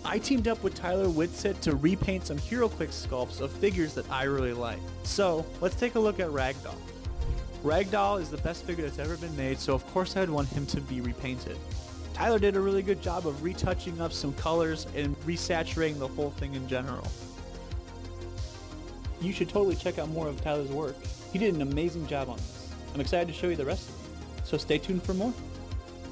I teamed up with Tyler Whitsitt to repaint some Heroclix sculpts of figures that I really like. So, let's take a look at Ragdoll. Ragdoll is the best figure that's ever been made, so of course I'd want him to be repainted. Tyler did a really good job of retouching up some colors and resaturating the whole thing in general. You should totally check out more of Tyler's work. He did an amazing job on this. I'm excited to show you the rest of it, so stay tuned for more.